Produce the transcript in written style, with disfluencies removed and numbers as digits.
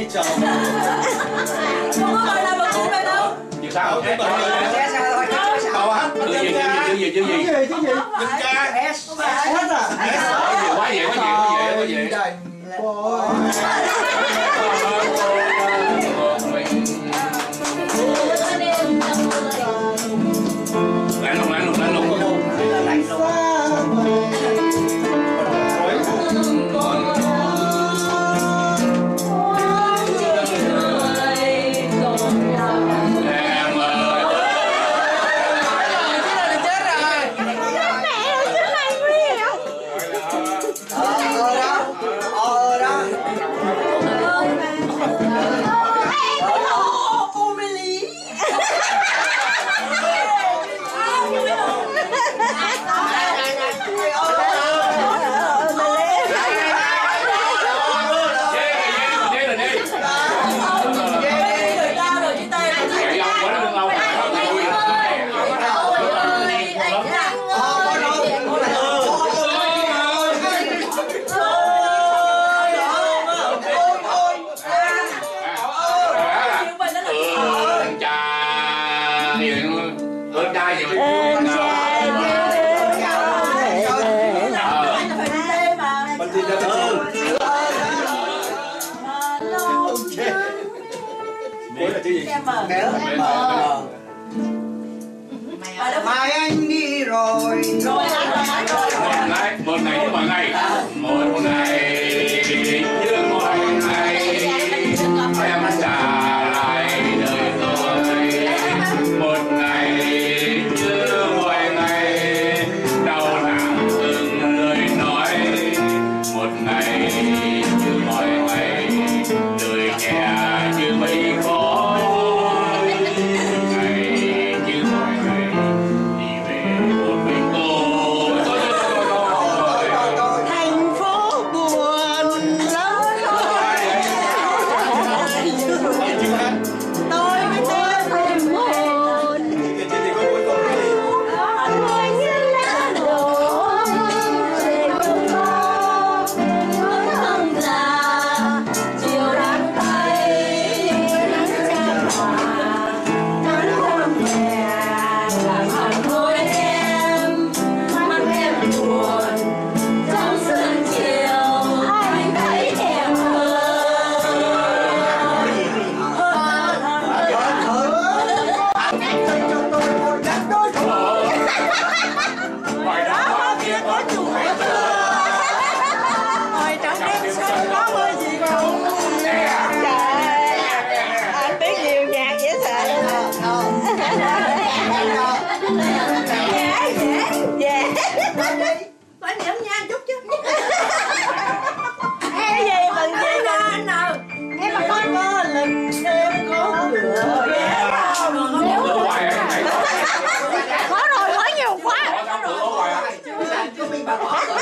trời. Không có bài nào mà cô về đâu. Chứ sao? Chứ gì? Quá vậy. Lạnh lùng. Mai anh đi rồi. Một ngày như mọi ngày, một ngày như mọi ngày, em trả lại đời tôi. Một ngày như mọi ngày, đau nặng từng lời nói. Một ngày như mọi ngày, đời nhẹ như mây khói. Có rồi, hỏi nhiều quá.